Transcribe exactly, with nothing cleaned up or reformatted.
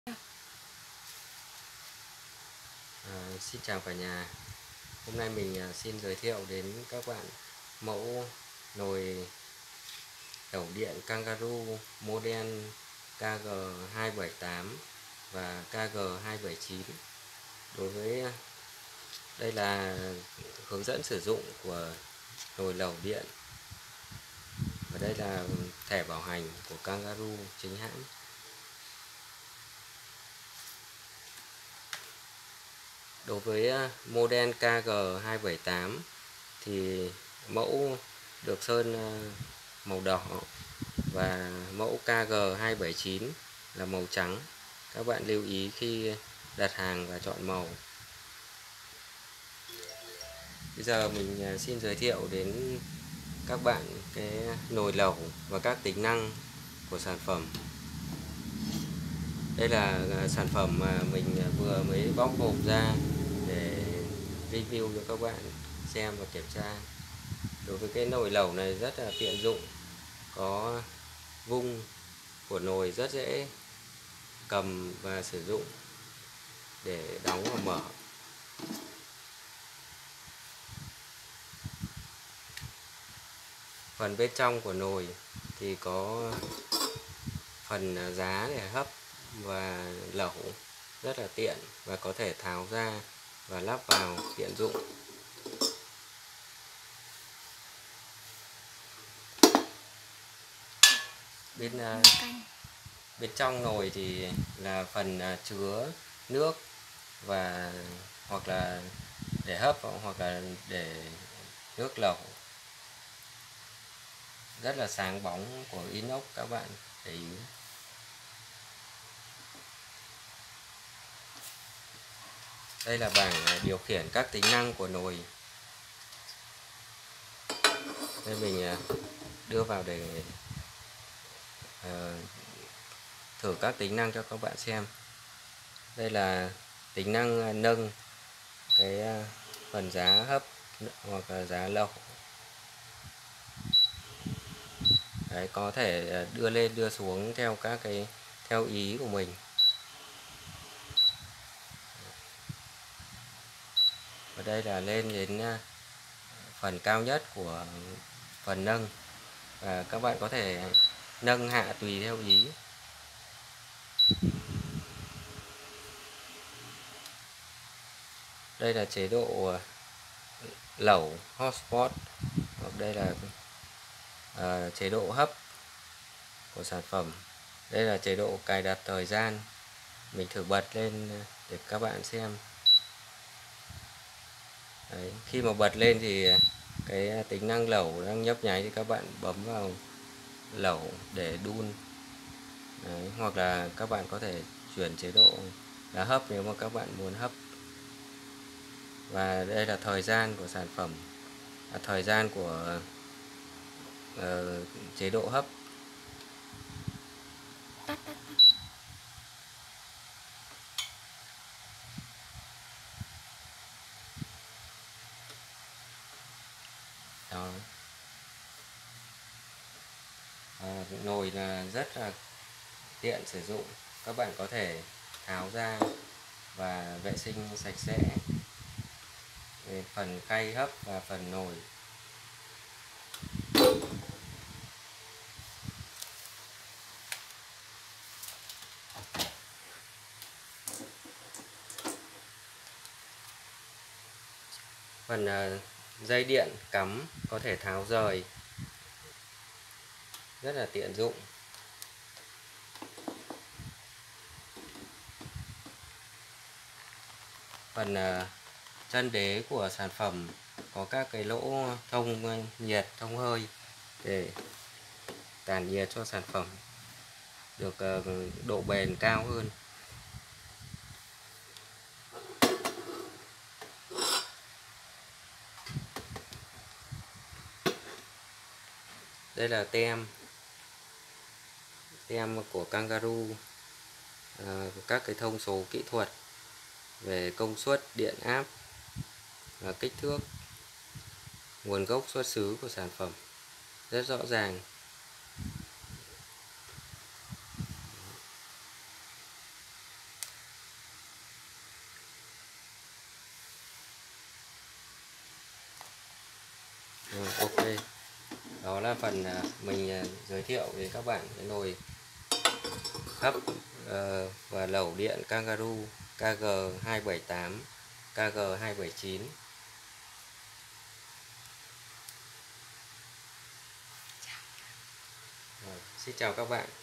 À, xin chào cả nhà. Hôm nay mình à, xin giới thiệu đến các bạn mẫu nồi tẩu điện Kangaroo model K G hai bảy tám và K G hai bảy chín. Đối với à, đây là hướng dẫn sử dụng của nồi lẩu điện, và đây là thẻ bảo hành của Kangaroo chính hãng. Đối với model K G hai bảy tám thì mẫu được sơn màu đỏ và mẫu K G hai bảy chín là màu trắng. Các bạn lưu ý khi đặt hàng và chọn màu. Bây giờ mình xin giới thiệu đến các bạn cái nồi lẩu và các tính năng của sản phẩm. Đây là sản phẩm mà mình vừa mới bóc hộp ra để review cho các bạn xem và kiểm tra. Đối với cái nồi lẩu này rất là tiện dụng, có vung của nồi rất dễ cầm và sử dụng để đóng và mở. Phần bên trong của nồi thì có phần giá để hấp và lẩu rất là tiện, và có thể tháo ra và lắp vào tiện dụng. Bên bên trong nồi thì là phần chứa nước và hoặc là để hấp hoặc là để nước lẩu, rất là sáng bóng của inox, các bạn để ý. Đây là bảng điều khiển các tính năng của nồi. Đây mình đưa vào để uh, thử các tính năng cho các bạn xem. Đây là tính năng nâng cái phần giá hấp hoặc là giá lẩu. Đấy, có thể đưa lên đưa xuống theo các cái theo ý của mình. Và đây là lên đến phần cao nhất của phần nâng, và các bạn có thể nâng hạ tùy theo ý. Đây là chế độ lẩu hotspot, hoặc đây là uh, chế độ hấp của sản phẩm. Đây là chế độ cài đặt thời gian. Mình thử bật lên để các bạn xem. Đấy, khi mà bật lên thì cái tính năng lẩu đang nhấp nháy thì các bạn bấm vào lẩu để đun. Đấy, hoặc là các bạn có thể chuyển chế độ là hấp nếu mà các bạn muốn hấp. Và đây là thời gian của sản phẩm, là thời gian của uh, chế độ hấp. Đó. À, nồi là rất là tiện sử dụng, các bạn có thể tháo ra và vệ sinh sạch sẽ về phần khay hấp và phần nồi. Phần uh, dây điện cắm có thể tháo rời, rất là tiện dụng. Phần uh, chân đế của sản phẩm có các cái lỗ thông nhiệt, thông hơi để tản nhiệt cho sản phẩm được uh, độ bền cao hơn. Đây là tem tem của Kangaroo, à, các cái thông số kỹ thuật về công suất, điện áp và kích thước, nguồn gốc xuất xứ của sản phẩm rất rõ ràng. Rồi, ok. Đó là phần à, mình à, giới thiệu đến các bạn cái nồi hấp ờ, và lẩu điện Kangaroo K G hai bảy tám K G hai bảy chín. Rồi, xin chào các bạn.